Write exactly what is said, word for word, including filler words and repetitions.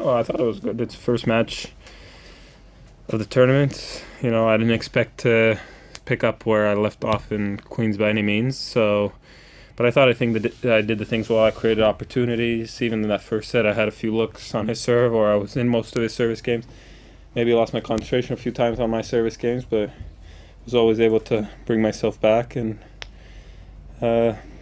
Oh, I thought it was good. It's the first match of the tournament. You know, I didn't expect to pick up where I left off in Queens by any means. So, but I thought I think that I did the things well. I created opportunities. Even in that first set, I had a few looks on his serve, or I was in most of his service games. Maybe I lost my concentration a few times on my service games, but was always able to bring myself back and uh,